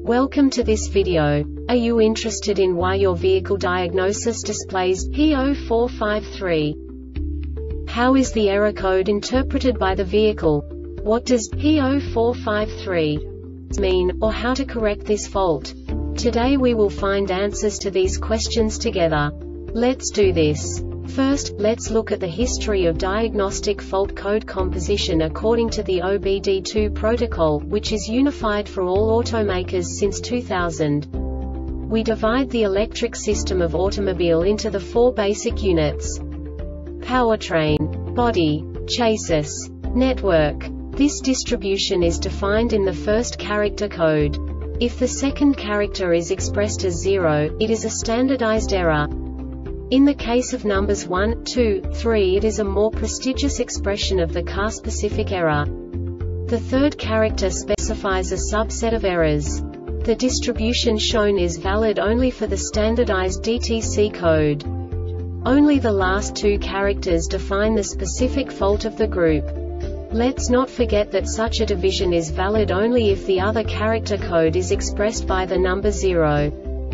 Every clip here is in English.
Welcome to this video. Are you interested in why your vehicle diagnosis displays P0453? How is the error code interpreted by the vehicle? What does P0453 mean, or how to correct this fault? Today we will find answers to these questions together. Let's do this. First, let's look at the history of diagnostic fault code composition according to the OBD2 protocol, which is unified for all automakers since 2000. We divide the electric system of automobile into the four basic units: powertrain, body, chassis, network. This distribution is defined in the first character code. If the second character is expressed as 0, it is a standardized error. In the case of numbers 1, 2, 3, it is a more prestigious expression of the car-specific error. The third character specifies a subset of errors. The distribution shown is valid only for the standardized DTC code. Only the last two characters define the specific fault of the group. Let's not forget that such a division is valid only if the other character code is expressed by the number 0.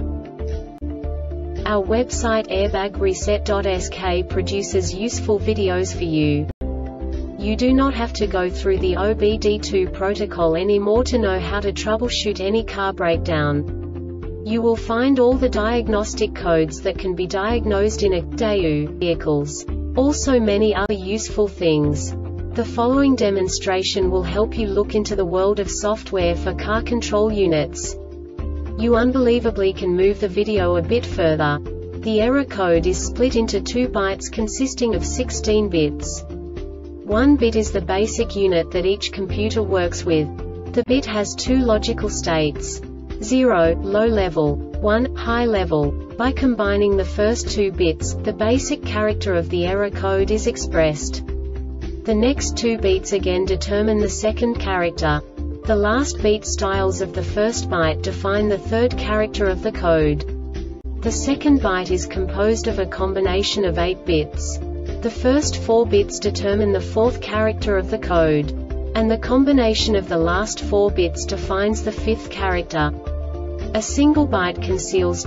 Our website airbagreset.sk produces useful videos for you. You do not have to go through the OBD2 protocol anymore to know how to troubleshoot any car breakdown. You will find all the diagnostic codes that can be diagnosed in a Daewoo vehicles. Also many other useful things. The following demonstration will help you look into the world of software for car control units. You unbelievably can move the video a bit further. The error code is split into 2 bytes consisting of 16 bits. 1 bit is the basic unit that each computer works with. The bit has 2 logical states: 0, low level, 1, high level. By combining the first 2 bits, the basic character of the error code is expressed. The next 2 beats again determine the second character. The last beat styles of the first byte define the third character of the code. The second byte is composed of a combination of 8 bits. The first 4 bits determine the fourth character of the code. And the combination of the last 4 bits defines the fifth character. A single byte conceals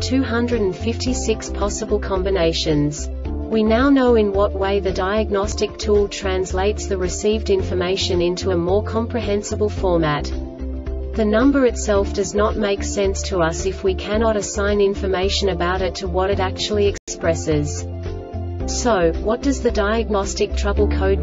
256 possible combinations. We now know in what way the diagnostic tool translates the received information into a more comprehensible format. The number itself does not make sense to us if we cannot assign information about it to what it actually expresses. So, what does the diagnostic trouble code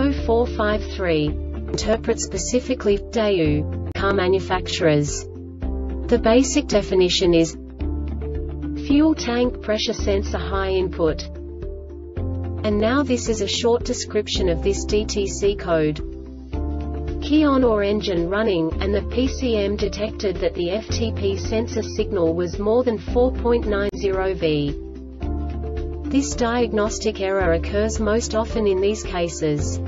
P0453 interpret specifically for Daewoo car manufacturers? The basic definition is fuel tank pressure sensor high input. And now this is a short description of this DTC code. Key on or engine running, and the PCM detected that the FTP sensor signal was more than 4.90 V. This diagnostic error occurs most often in these cases: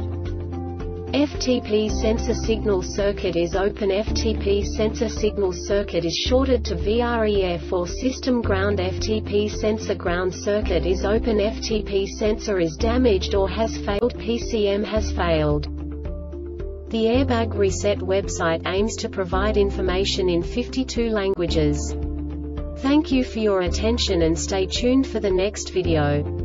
FTP sensor signal circuit is open, FTP sensor signal circuit is shorted to VREF or system ground, FTP sensor ground circuit is open, FTP sensor is damaged or has failed, PCM has failed. The Airbag Reset website aims to provide information in 52 languages. Thank you for your attention and stay tuned for the next video.